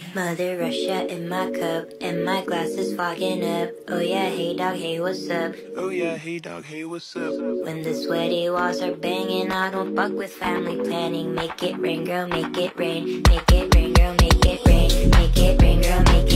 Mother Russia in my cup, and my glass is fogging up. Oh yeah, hey dog, hey what's up? Oh yeah, hey dog, hey what's up? When the sweaty walls are banging, I don't fuck with family planning. Make it rain, girl, make it rain. Make it rain, girl, make it rain. Make it rain, girl, make